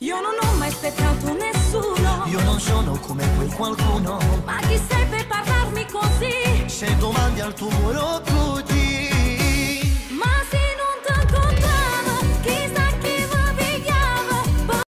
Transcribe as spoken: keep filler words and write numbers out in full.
Io non ho mai aspettato nessuno. Io non sono come quel qualcuno. Ma chi sei per parlarmi così? Se domandi al tuo cuore così